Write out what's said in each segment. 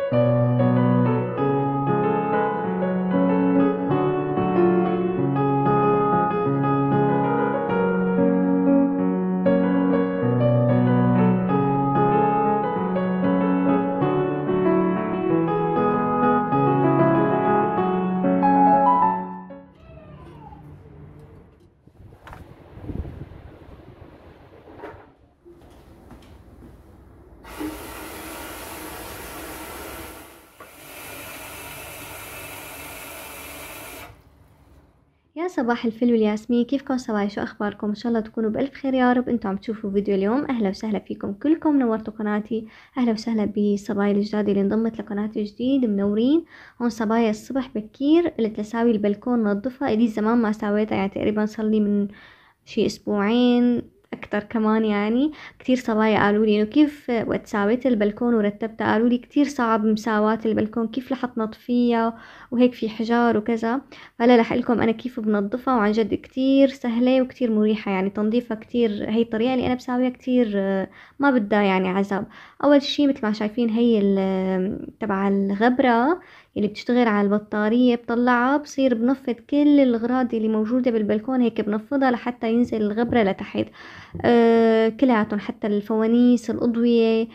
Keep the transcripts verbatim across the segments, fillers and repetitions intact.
يا صباح الفل والياسمين، كيفكم صباحي؟ شو اخباركم؟ ان شاء الله تكونوا بالف خير يا رب. انتم عم تشوفوا فيديو اليوم. اهلا وسهلا فيكم كلكم، نورتوا قناتي. اهلا وسهلا بصبايا الجداد اللي انضمت لقناتي جديد، منورين. هون صبايا الصبح بكير قلت لساوي البلكون نظفها، الي زمان ما سويتها، يعني تقريبا صار لي من شي اسبوعين اكتر كمان. يعني كتير صبايا قالوا لي انه كيف وقت سويت البلكون ورتبتها، قالوا لي كتير صعب مساواة البلكون، كيف رح تنظفيها وهيك في حجار وكذا. هلا رح لكم انا كيف بنظفها، وعن جد كتير سهله وكتير مريحه. يعني تنظيفها كتير، هي الطريقه اللي انا بساويها كتير آه، ما بدها يعني عذاب. اول شي مثل ما شايفين هي ال- تبع الغبره اللي بتشتغل على البطاريه، بطلعها بصير بنفض كل الأغراض اللي موجوده بالبلكون، هيك بنفضها لحتى ينزل الغبره لتحت. آه كلياتهم، حتى الفوانيس الأضوية،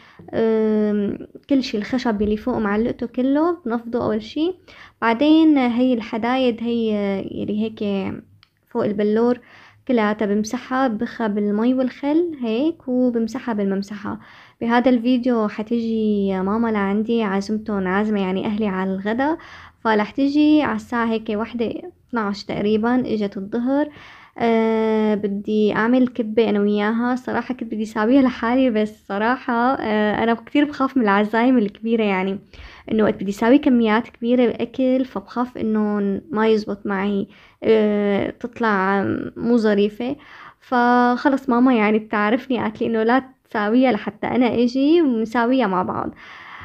آه كل شي، الخشب اللي فوق معلقته كله بنفضه أول شي. بعدين هي الحدايد، هي اللي هيك فوق البلور، كلياتها بمسحها، بخها بالمي والخل هيك، وبمسحها بالممسحة. بهذا الفيديو حتيجي ماما لعندي، عازمتهم عازمة يعني أهلي على الغدا، فرح تيجي على الساعة هيك واحدة اثناعش تقريبا، اجت الظهر. أه بدي اعمل كبة انا وياها. صراحة كنت بدي اساويها لحالي، بس صراحة أه انا كتير بخاف من العزايم الكبيرة، يعني انه وقت بدي اساوي كميات كبيرة بالاكل، فبخاف انه ما يزبط معي، أه تطلع مو ظريفة. فخلص ماما يعني بتعرفني، قالت لي انه لا تساويها لحتى انا اجي ونساويها مع بعض.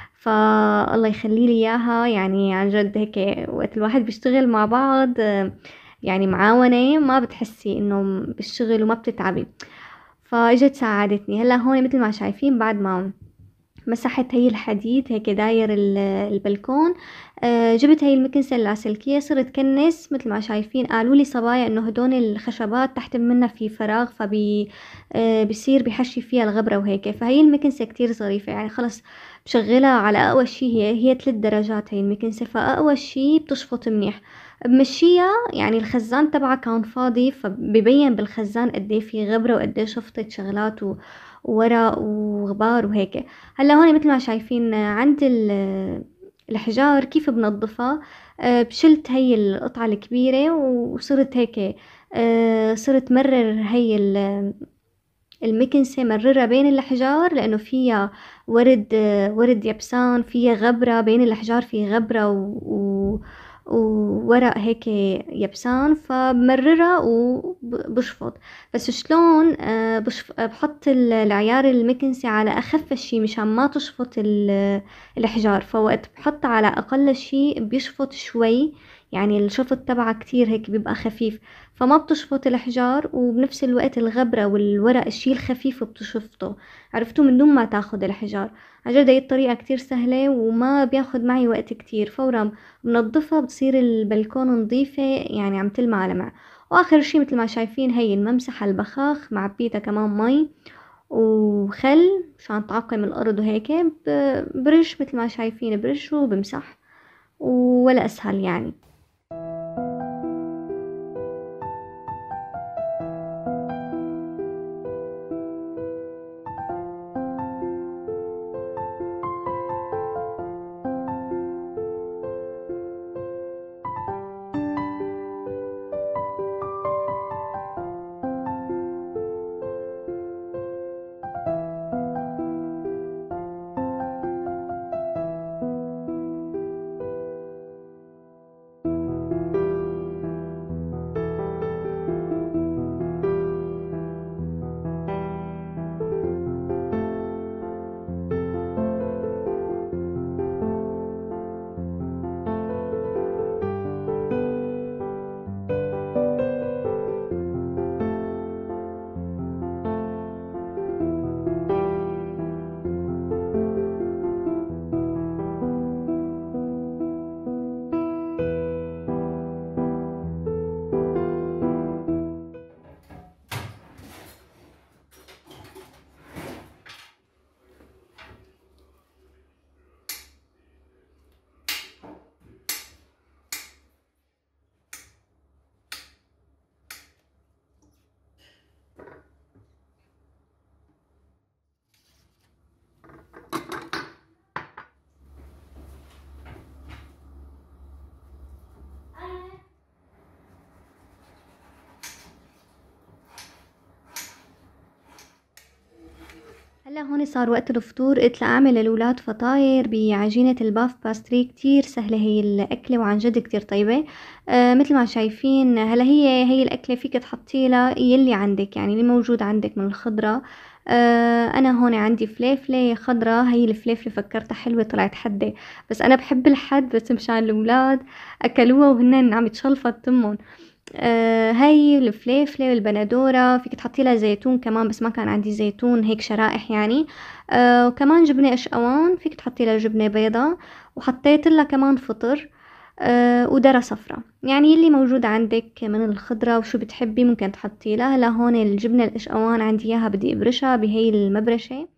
فالله يخلي لي اياها، يعني عن جد هيك وقت الواحد بيشتغل مع بعض أه يعني معاونة، ما بتحسي انه بالشغل وما بتتعبي. فاجت ساعدتني. هلا هون مثل ما شايفين بعد ما مسحت هي الحديد هيك داير ال- البلكون، آه جبت هي المكنسة اللاسلكية، صرت كنس. مثل ما شايفين قالوا لي صبايا انه هدول الخشبات تحت منها في فراغ، فبي آه بصير بحشي فيها الغبرة وهيك. فهي المكنسة كتير ظريفة، يعني خلص بشغلها على اقوى شي، هي هي ثلاث درجات هي المكنسة، فاقوى شي بتشفط منيح. بمشيها يعني الخزان تبعها كان فاضي، فببين بالخزان قد ايه في غبرة وقد ايه شفطت شغلات و- وورق وغبار وهيك. هلا هون مثل ما شايفين عند ال- الحجار كيف بنظفها. آه، بشلت هي القطعة الكبيرة وصرت هيك، آه، صرت مرر هي ال- المكنسة، مررها بين الأحجار، لأنه فيها ورد، آه، ورد يبسان، فيها غبرة بين الأحجار، في غبرة و... و... وورق هيك يبسان، فبمررها وبشفط. بس شلون آه، بشف... بحط ال- العيار المكنسة على أخف شي مشان ما تشفط ال- الأحجار، فوقت بحط على أقل شي بيشفط شوي، يعني الشفط تبعها كتير هيك بيبقى خفيف، فما بتشفط الأحجار، وبنفس الوقت الغبرة والورق الشي الخفيف بتشفطه. عرفتوا؟ من دون ما تاخد الأحجار. عجد هي الطريقة كتير سهلة وما بياخد معي وقت كتير. فورا بنضفها بتصير البلكون نظيفة، يعني عم تلمع لمع. واخر شي مثل ما شايفين هي الممسحة البخاخ، معبيتها كمان مي وخل مشان تعقم الارض وهيك. ب- برش مثل ما شايفين، برش وبمسح، ولا اسهل يعني. هون صار وقت الفطور، قلت لأعمل للولاد فطاير بعجينة الباف باستري. كتير سهلة هي الأكلة وعن جد كتير طيبة. آه مثل ما شايفين هلا هي هي الأكلة فيك تحطي لها يلي عندك، يعني اللي موجود عندك من الخضرة. آه أنا هون عندي فليفلة خضرة، هي الفليفلة فكرتها حلوة طلعت حدة، بس أنا بحب الحد، بس مشان الولاد أكلوها وهن عم يتشلفط تمهم. آه هاي الفليفلة والبندورة فيك تحطي لها زيتون كمان، بس ما كان عندي زيتون، هيك شرائح يعني. آه وكمان جبنة قشقوان، فيك تحطي لها جبنة بيضة، وحطيت لها كمان فطر. آه وذرة صفرة، يعني اللي موجود عندك من الخضرة وشو بتحبي ممكن تحطي لها. هلا هون الجبنة القشقوان عندي اياها بدي ابرشها بهي المبرشة.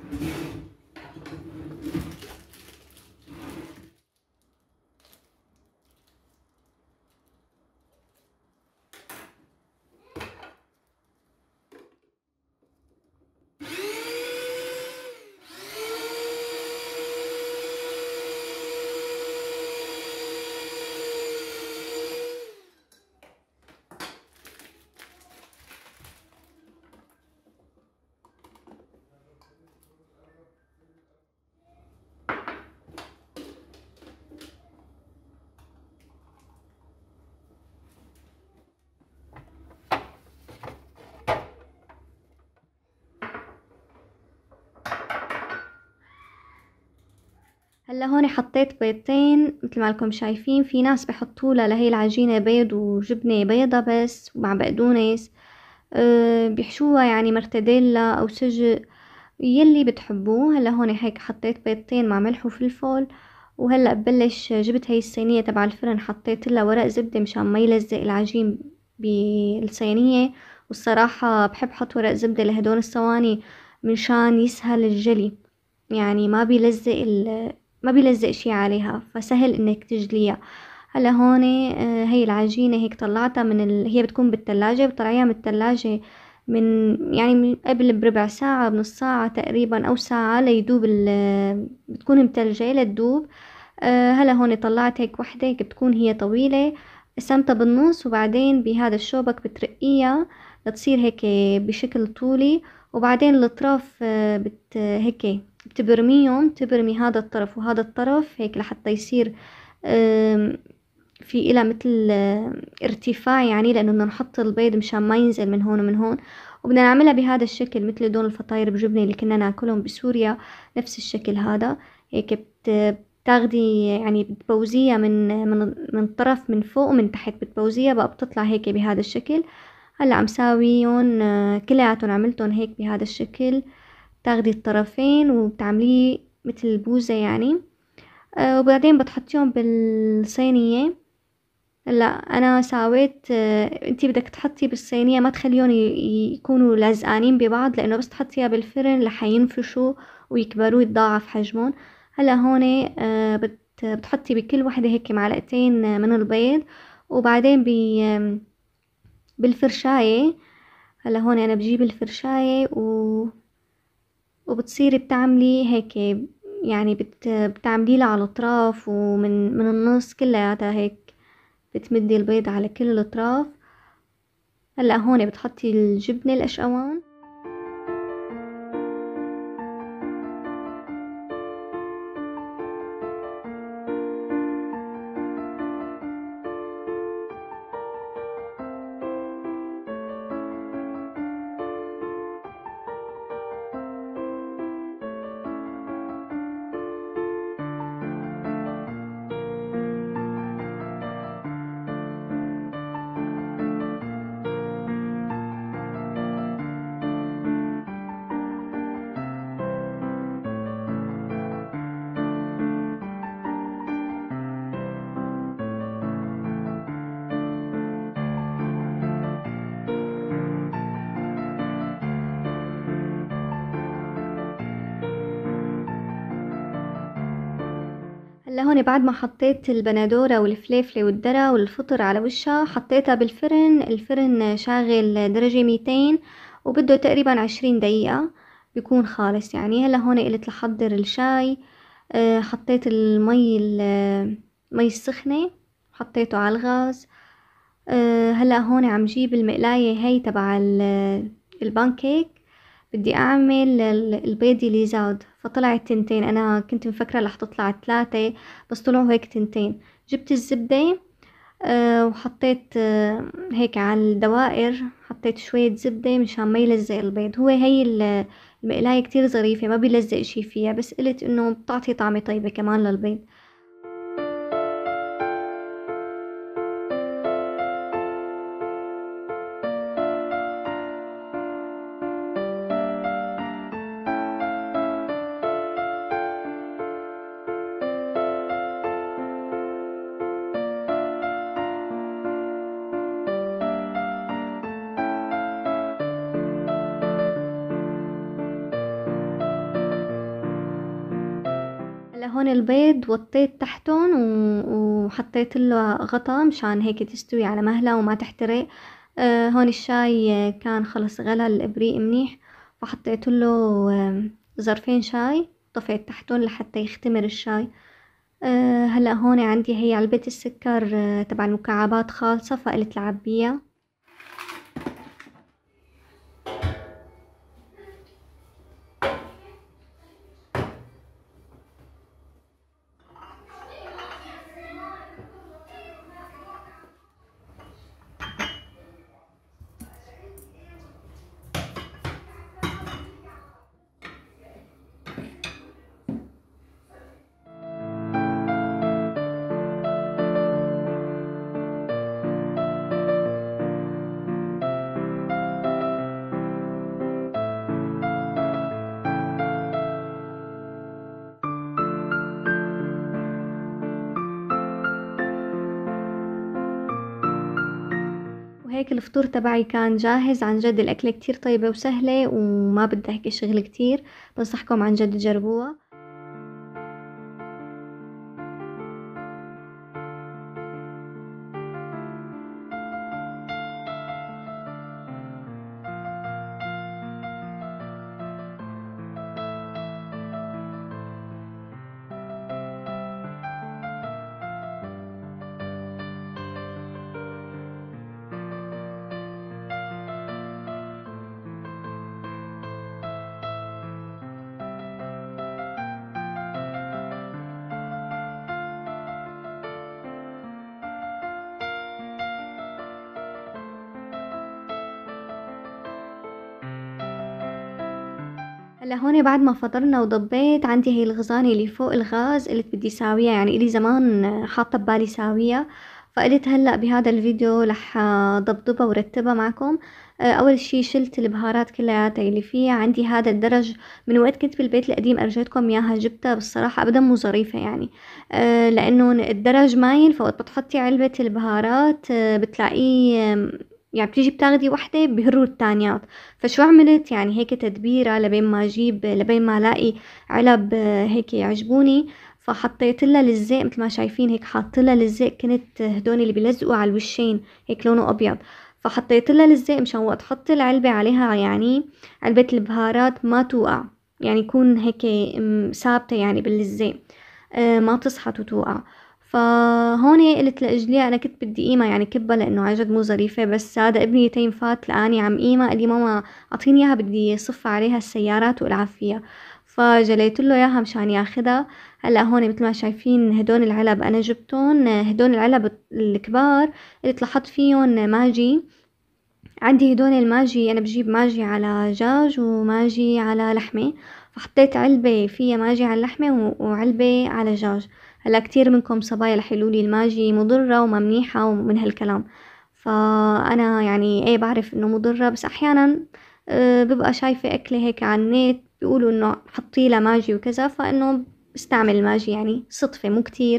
هلا هون حطيت بيضتين مثل ما لكم شايفين، في ناس بحطوا لها لهي العجينة بيض وجبنة بيضة بس مع بقدونس. أه بيحشوها يعني مرتديلا او سجق، يلي بتحبوه. هلا هون هيك حطيت بيضتين مع ملح وفلفل، وهلا ببلش جبت هي الصينية تبع الفرن، حطيت لها ورق زبدة مشان ما يلزق العجين بالصينية. والصراحة بحب حط ورق زبدة لهدول الصواني مشان يسهل الجلي، يعني ما بيلزق ال ما بيلزق شي عليها، فسهل انك تجليها. هلا هون آه، هي العجينة هيك طلعتها من ال... هي بتكون بالتلاجة، بطلعيها من التلاجة من يعني من قبل بربع ساعة بنص ساعة تقريبا او ساعة ليدوب ال... بتكون متلجة لتدوب. آه هلا هون طلعت هيك وحدة هيك بتكون هي طويلة، قسمتها بالنص، وبعدين بهذا الشوبك بترقيها لتصير هيك بشكل طولي، وبعدين الاطراف آه بت هيك بتبرميهم، تبرمي هذا الطرف وهذا الطرف هيك لحتى يصير في إلى مثل ارتفاع، يعني لأنه بدنا نحط البيض مشان ما ينزل من هون ومن هون. وبدنا نعملها بهذا الشكل مثل دون الفطاير بجبنة اللي كنا ناكلهم بسوريا، نفس الشكل هذا. هيك بت بتاخدي يعني بتبوزيها من من من الطرف من فوق ومن تحت، بتبوزيها بقى بتطلع هيك بهذا الشكل. هلا عم ساويهم كلياتهم، عملتهم هيك بهذا الشكل. تاخدي الطرفين وبتعمليه مثل البوزة يعني. آه وبعدين بتحطيهم بالصينية. هلا انا ساويت، آه انتي بدك تحطي بالصينية ما تخليهم ي- يكونوا لازقانين ببعض، لانه بس تحطيها بالفرن رح ينفشوا ويكبروا يتضاعف حجمهم. هلا هون آه بت بتحطي بكل وحدة هيك معلقتين من البيض، وبعدين ب بالفرشاية. هلا هون انا بجيب الفرشاية و وبتصيري بتعملي هيك، يعني بت... بتعملي لها على الاطراف ومن من النص كلياتها هيك، بتمدي البيض على كل الاطراف. هلا هون بتحطي الجبنة القشقوان. هلا هون بعد ما حطيت البندورة والفليفلة والذرة والفطر على وشها، حطيتها بالفرن. الفرن شاغل درجة ميتين، وبده تقريبا عشرين دقيقة بيكون خالص يعني. هلا هون قلت لحضر الشاي. آه، حطيت المي المي السخنة، حطيته على الغاز. آه، هلا هون عم جيب المقلاية هي تبع ال- البانكيك. بدي اعمل البيض اللي زاد، فطلعت تنتين. انا كنت مفكرة رح تطلع ثلاثة بس طلعوا هيك تنتين. جبت الزبدة أه وحطيت أه هيك على الدوائر، حطيت شوية زبدة مشان ما يلزق البيض. هو هي المقلاية كتير ظريفة، ما بيلزق شي فيها، بس قلت انه بتعطي طعمة طيبة كمان للبيض. هلا هون البيض وطيت تحتهم وحطيت له غطا مشان هيك تستوي على مهلها وما تحترق. آه هون الشاي كان خلص غلى الابريق منيح، فحطيت له آه ظرفين شاي، طفيت تحتهم لحتى يختمر الشاي. آه هلا هون عندي هي علبة السكر آه تبع المكعبات خالصة، فقلت لعبيها. وهيك الفطور تبعي كان جاهز. عن جد الأكلة كتير طيبة وسهلة وما بدها هيك شغل كتير، بنصحكم عن جد تجربوها. هلا هون بعد ما فطرنا وضبيت عندي هي الغزانة اللي فوق الغاز، قلت بدي ساويها، يعني إلي زمان حاطة ببالي ساويها، فقلت هلا بهذا الفيديو رح ضبضبها ورتبها معكم. اول شي شلت البهارات كلياتها اللي فيها. عندي هذا الدرج من وقت كنت بالبيت القديم ارجيتكم اياها، جبتها بالصراحة ابدا مو ظريفة يعني، لانه الدرج مايل، فوقت بتحطي علبة البهارات بتلاقيه يعني بتيجي بتاخدي وحدة بهروا التانيات. فشو عملت يعني هيك تدبيرة لبين ما اجيب لبين ما الاقي علب هيك يعجبوني، فحطيت لها لزق مثل ما شايفين هيك حاطه لها لزق. كنت هدول اللي بيلزقوا على الوشين هيك لونه ابيض، فحطيت لها لزق مشان وقت احط العلبة عليها يعني علبة البهارات ما توقع، يعني يكون هيك ثابتة يعني باللزق، ما تصحت وتوقع. فهون قلت لاجليها انا كنت بدي قيمة يعني كبة لانه عن جد مو ظريفة. بس هذا ابني يتيم فات لقاني عم قيمة، قال لي ماما اعطيني اياها بدي صف عليها السيارات والعب فيها، فجليت له اياها مشان ياخدها. هلا هون مثل ما شايفين هدول العلب انا جبتهم، هدول العلب الكبار قلت لحط فيهم ماجي. عندي هدول الماجي انا بجيب ماجي على دجاج وماجي على لحمة، فحطيت علبة فيها ماجي على اللحمة وعلبة على دجاج. هلا كتير منكم صبايا رح يقولولي الماجي مضرة وما منيحة ومن هالكلام، فانا يعني ايه بعرف انه مضرة، بس احيانا أه ببقى شايفة اكلة هيك على النت بيقولوا انه حطي لها ماجي وكذا، فانه بستعمل الماجي يعني صدفة مو كتير.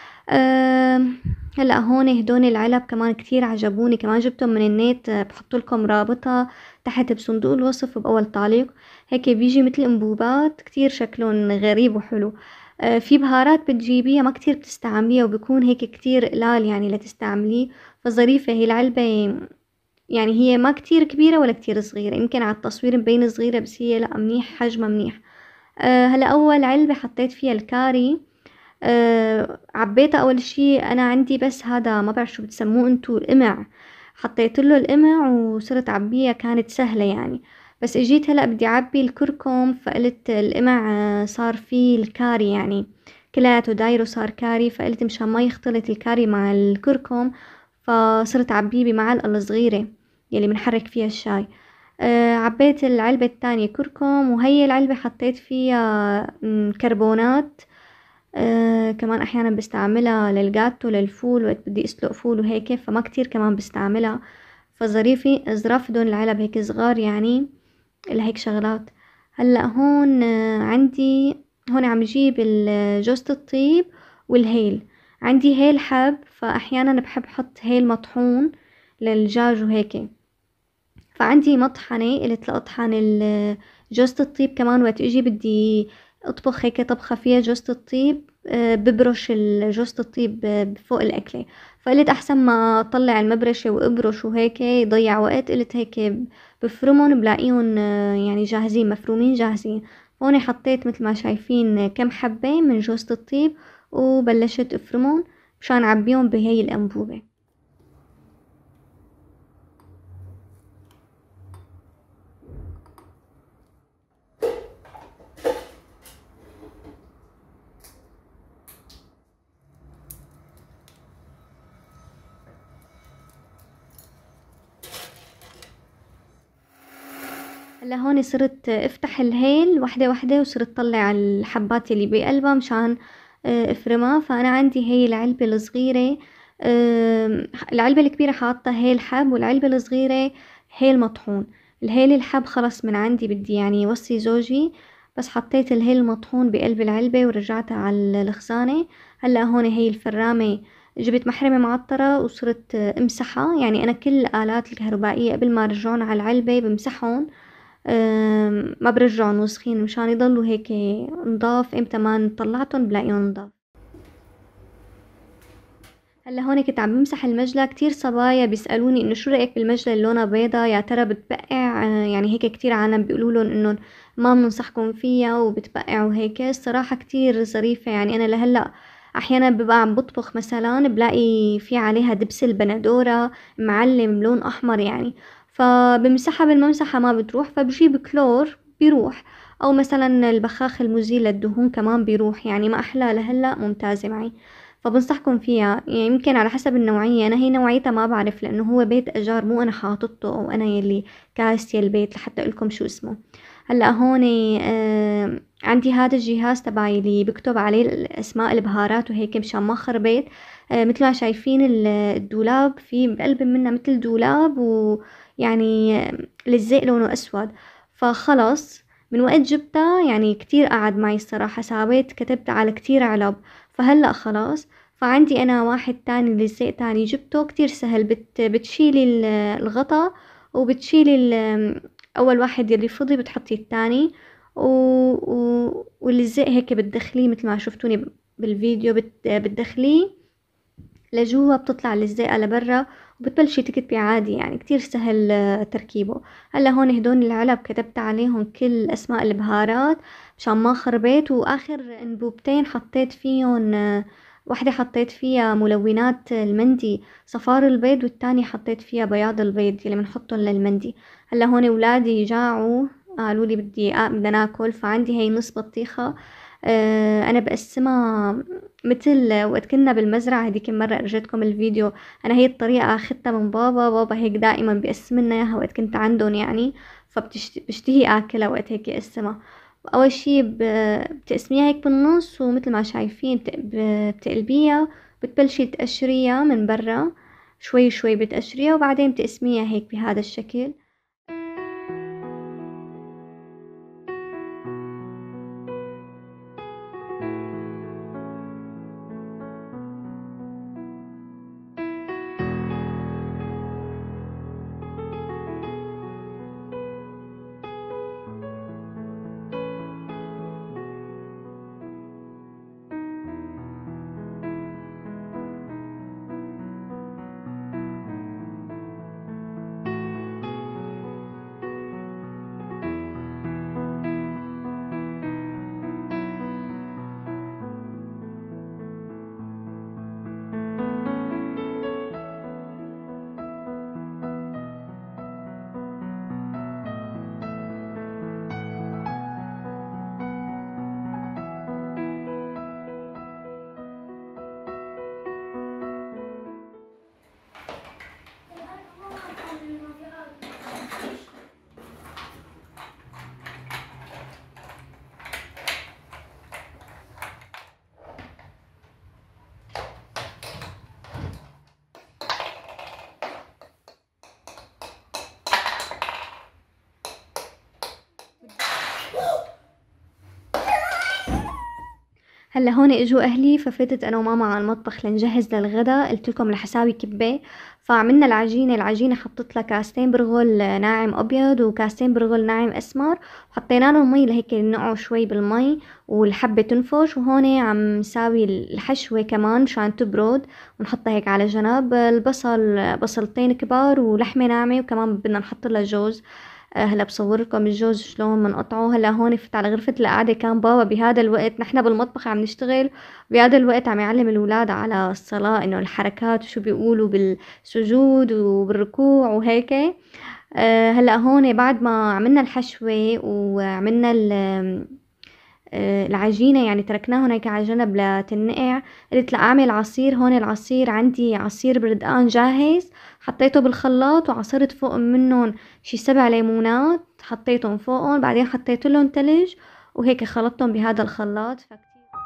أه هلا هون هدول العلب كمان كتير عجبوني، كمان جبتهم من النت، بحط لكم رابطها تحت بصندوق الوصف باول تعليق. هيك بيجي مثل انبوبات كتير شكلهم غريب وحلو. أه في بهارات بتجيبيها ما كتير بتستعمليها وبيكون هيك كتير قلال يعني لتستعمليه، فظريفة هي العلبة. يعني هي ما كتير كبيرة ولا كتير صغيرة، يمكن على التصوير مبين صغيرة بس هي لا منيح، حجمها منيح. أه هلا اول علبة حطيت فيها الكاري، أه عبيتها اول شي. انا عندي بس هذا ما بعرف شو بتسموه انتو القمع، حطيت له القمع وصرت عبيها، كانت سهلة يعني. بس اجيت هلأ بدي اعبي الكركم، فقلت القمع صار فيه الكاري يعني كلياته دايره صار كاري، فقلت مشان ما يختلط الكاري مع الكركم فصرت عبيه بمعلقة الصغيرة يلي بنحرك فيها الشاي. أه عبيت العلبة التانية كركم، وهي العلبة حطيت فيها كربونات. أه كمان احيانا بستعملها للجاتو للفول وقت بدي اسلق فول وهيك، فما كتير كمان بستعملها. فظريفي ظراف هدول العلب هيك صغار يعني لهيك شغلات. هلا هون آه، عندي هون عم جيب جوزة الطيب والهيل. عندي هيل حب، فاحيانا بحب احط هيل مطحون للدجاج وهيك. فعندي مطحنة قلت لأطحن ال- جوزة الطيب كمان وقت اجي بدي اطبخ هيك طبخة فيها جوزة الطيب. آه، ببرش ال- جوزة الطيب آه، فوق الأكلة. فقلت أحسن ما أطلع المبرشة وأبرش وهيك يضيع وقت، قلت هيك بفرمهم بلاقيهم آه، يعني جاهزين مفرومين جاهزين. هون حطيت مثل ما شايفين كم حبة من جوزة الطيب وبلشت افرمهم مشان اعبيهم بهي الأنبوبة. هلا هون صرت افتح الهيل وحدة وحدة وصرت طلع الحبات اللي بقلبها مشان آه، افرمها. فانا عندي هي العلبة الصغيرة، آم، العلبة الكبيرة حاطة هيل حب، والعلبة الصغيرة هيل مطحون. الهيل الحب خلص من عندي بدي يعني وصي زوجي، بس حطيت الهيل المطحون بقلب العلبة ورجعتها على الخزانة. هلا هون هي الفرامة جبت محرمة معطرة وصرت آه، امسحها. يعني انا كل الآلات الكهربائية قبل ما ارجعهم على العلبة بمسحهم، أم، ما برجعهم وسخين مشان يضلوا هيك نضاف، امتى ما طلعتهم بلاقيهم نضاف. هلا هون كنت عم بمسح المجلة، كتير صبايا بيسألوني انه شو رأيك بالمجلة اللي لونها بيضة، يا ترى بتبقع؟ آه، يعني هيك كتير عالم بيقولولن انه ما بننصحكم فيها وبتبقع وهيك. الصراحة كتير ظريفة. يعني انا لهلا احيانا ببقى عم بطبخ مثلا بلاقي في عليها دبس البندورة معلم لون احمر يعني، فبمسحها بالممسحة ما بتروح، فبجيب كلور بيروح، او مثلا البخاخ المزيل للدهون كمان بيروح. يعني ما احلى لهلا ممتازة معي، فبنصحكم فيها. يعني يمكن على حسب النوعية، أنا هي نوعيتها ما بعرف لأنه هو بيت أجار مو أنا حاطته أو أنا يلي كاسية البيت لحتى أقولكم شو اسمه. هلا هون آه عندي هذا الجهاز تبعي اللي بكتب عليه اسماء البهارات وهيك مشان ما خربيت. آه مثل ما شايفين الدولاب في بقلب منه مثل دولاب، ويعني آه، لزق لونه أسود. فخلص من وقت جبتها يعني كتير قعد معي الصراحة، ساويت كتبت على كتير علب. فهلأ خلاص. فعندي أنا واحد تاني لزق تاني جبته كتير سهل، بت بتشيلي ال- الغطا وبتشيلي ال- أول واحد يلي فضي بتحطي التاني، و... و... واللزق هيك بتدخليه مثل ما شفتوني بالفيديو، بت... بتدخليه لجوا بتطلع الزيقة لبرا وبتبلشي تكتبي عادي. يعني كتير سهل آه، تركيبه. هلا هون هدول العلب كتبت عليهم كل اسماء البهارات مشان ما خربيت، واخر انبوبتين حطيت فيهم آه، واحدة حطيت فيها ملونات المندي صفار البيض، والتانية حطيت فيها بياض البيض اللي بنحطهم للمندي. هلا هون ولادي جاعوا قالوا لي بدي آ- بدنا ناكل، فعندي هي نص بطيخة. آه، انا بقسمها مثل وقت كنا بالمزرعة هديك المرة أرجيتكم الفيديو. أنا هي الطريقة أخدتها من بابا، بابا هيك دائما بيقسم لنا إياها وقت كنت عندهم يعني، فبشتهي أكلها وقت هيك يقسمها. أول شي ب- بتقسميها هيك بالنص، ومثل ما شايفين بت- ب- بتقلبيها، بتبلشي تقشريها من برا شوي شوي بتقشريها، وبعدين بتقسميها هيك بهذا الشكل. هلا هون اجوا اهلي، ففتت انا وماما على المطبخ لنجهز للغدا. قلت لكم رح اساوي كبه، فعملنا العجينه. العجينه حطيت لها كاستين برغل ناعم ابيض وكاستين برغل ناعم اسمر، وحطينا له مي لهيك ينقعوا شوي بالمي والحبه تنفش. وهون عم نساوي الحشوه كمان مشان تبرد ونحطها هيك على جنب. البصل بصلتين كبار ولحمه ناعمه، وكمان بدنا نحط لها جوز. آه، هلا بصور لكم الجوز شلون بنقطعه. هلا هون فت على غرفة القعدة، كان بابا بهذا الوقت نحن بالمطبخ عم نشتغل، بهذا الوقت عم يعلم الأولاد على الصلاة إنه الحركات وشو بيقولوا بالسجود وبالركوع وهيك. آه، هلا هون بعد ما عملنا الحشوة وعملنا ال- آه، العجينة، يعني تركناهم هيك على جنب لتنقع. قلت لا أعمل عصير. هون العصير عندي عصير بردقان جاهز، حطيته بالخلاط وعصرت فوق منهم شي سبع ليمونات، حطيتهم فوقهم، بعدين حطيت لهم تلج وهيك خلطتهم بهذا الخلاط. فكتير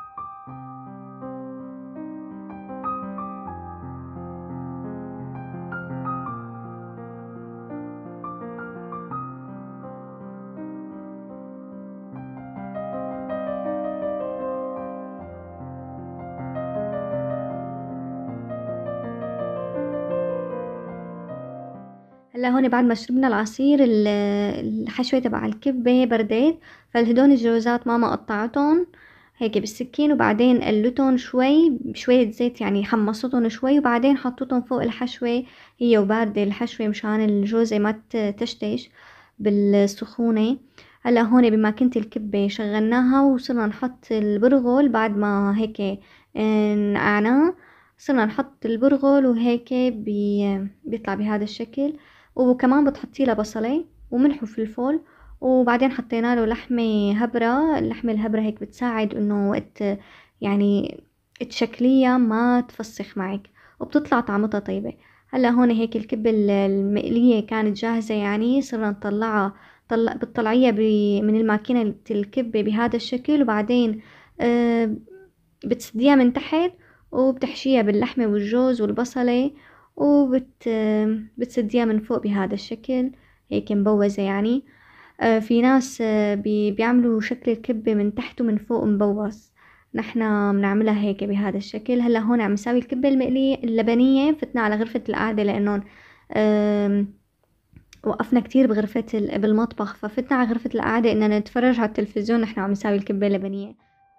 هلا هون بعد ما شربنا العصير، ال- الحشوة تبع الكبة بردت. فالهدول الجوزات ماما قطعتهم هيك بالسكين، وبعدين قلتهم شوي بشوية زيت، يعني حمصتهم شوي وبعدين حطيتهم فوق الحشوة هي وباردة الحشوة مشان الجوزة ما ت- تشتش بالسخونة. هلا هون بما كنت الكبة شغلناها وصرنا نحط البرغل بعد ما هيك آه، نقعناه. صرنا نحط البرغل وهيك بي بيطلع بهذا الشكل. وكمان بتحطي له بصلة وملح وفلفل، وبعدين حطينا له لحمة هبرة. اللحمة الهبرة هيك بتساعد انه وقت يعني تشكليها ما تفسخ معك، وبتطلع طعمتها طيبة. هلا هون هيك الكبة ال- المقلية كانت جاهزة، يعني صرنا نطلعها. طلع بتطلعيها ب- من الماكينة الكبة بهذا الشكل، وبعدين آه بتسديها من تحت وبتحشيها باللحمة والجوز والبصلة، وبت بتسديها من فوق بهذا الشكل هيك مبوزة يعني. آه، في ناس آه، بي بيعملوا شكل الكبة من تحت ومن فوق مبوس، نحنا بنعملها هيك بهذا الشكل. هلا هون عم نساوي الكبة المقلية اللبنية. فتنا على غرفة القعدة لأنه آم، وقفنا كتير بغرفة ال- بالمطبخ، ففتنا على غرفة القعدة إننا نتفرج على التلفزيون نحنا عم نساوي الكبة اللبنية.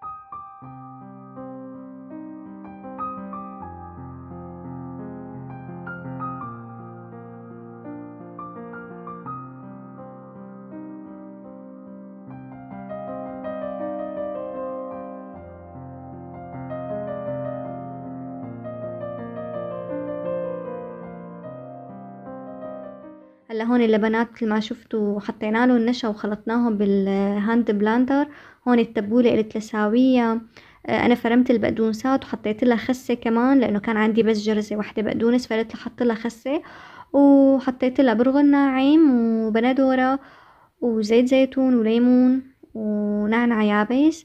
هلا هون اللبنات مثل ما شفتوا حطينا له النشا وخلطناهم بالهاند بلاندر. هون التبولة قلت لساوية. آه، انا فرمت البقدونسات وحطيت لها خسة كمان لانه كان عندي بس جرزة واحدة بقدونس، فقلت لها حط لها خسة. وحطيت لها برغل ناعم وبندورة وزيت زيتون وليمون ونعنع يابس.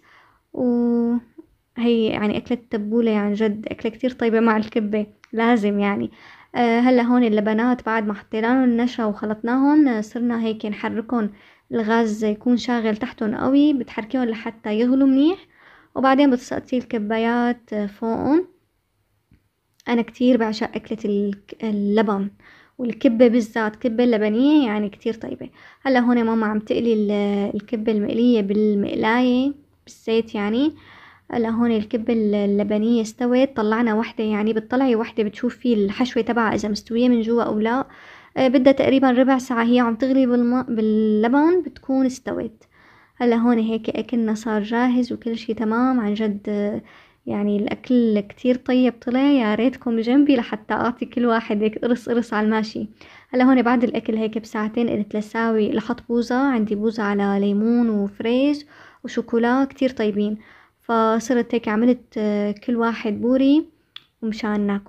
وهي يعني أكلة تبولة، يعني جد أكلة كتير طيبة مع الكبة، لازم يعني. آه هلا هون اللبنات بعد ما حطينا لهم النشا وخلطناهم، آه، صرنا هيك نحركهم. الغاز يكون شاغل تحتهم قوي، بتحركيهم لحتى يغلوا منيح، وبعدين بتسقطي الكبايات آه، فوقهم. أنا كتير بعشق أكلة الك- اللبن والكبة بالذات، كبة اللبنية يعني كتير طيبة. هلا هون ماما عم تقلي ال- الكبة المقلية بالمقلاية بالزيت يعني. هلا هون الكبة اللبنية استوت، طلعنا وحدة، يعني بتطلعي وحدة بتشوف فيه الحشوة تبعها إذا مستوية من جوا أو لا. آه، بدها تقريبا ربع ساعة هي عم تغلي بالماء باللبن بتكون استوت. هلا هون هيك أكلنا صار جاهز وكل شي تمام عن جد. آه، يعني الأكل كتير طيب طلع، يا ريتكم جنبي لحتى أعطي كل واحد هيك قرص قرص على الماشي. هلا هون بعد الأكل هيك بساعتين قلت لساوي لحط بوظة، عندي بوظة على ليمون وفريز وشوكولا كتير طيبين. فصرت هيك عملت آه، كل واحد بوري ومشان ناكل.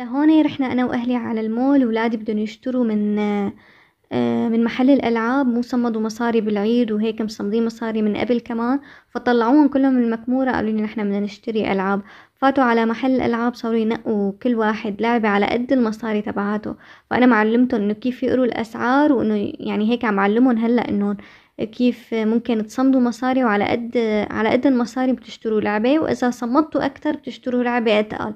لهون رحنا أنا وأهلي على المول، ولادي بدهم يشتروا من آه، من محل الألعاب، مو صمدوا مصاري بالعيد وهيك مصمدين مصاري من قبل كمان، فطلعوهم كلهم من المكمورة قالوا لي نحن بدنا نشتري ألعاب. فاتوا على محل الألعاب صاروا ينقوا كل واحد لعبة على قد المصاري تبعاته. فأنا معلمتهم إنه كيف يقروا الأسعار، وإنه يعني هيك عم علمهم هلا إنه كيف ممكن تصمدوا مصاري، وعلى قد على قد المصاري بتشتروا لعبة، وإذا صمدتوا أكتر بتشتروا لعبة أتقل.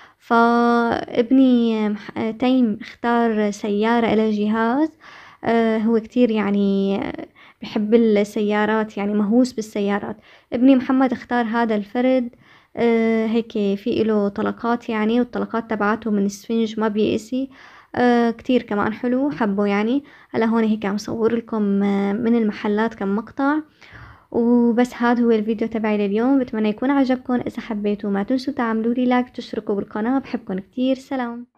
فابني مح- تيم اختار سيارة إلى جهاز. آه، هو كتير يعني آه، بحب السيارات، يعني مهووس بالسيارات. ابني محمد اختار هذا الفرد. آه، هيك في له طلقات يعني، والطلقات تبعته من اسفنج ما بيقسي. آه، كتير كمان حلو، حبه يعني. هلا هون هيك عم صور لكم آه، من المحلات كم مقطع. وبس هذا هو الفيديو تبعي لليوم، بتمنى يكون عجبكم. اذا حبيتوا ما تنسوا تعملوا لي لايك، تشتركوا بالقناة. بحبكم كتير، سلام.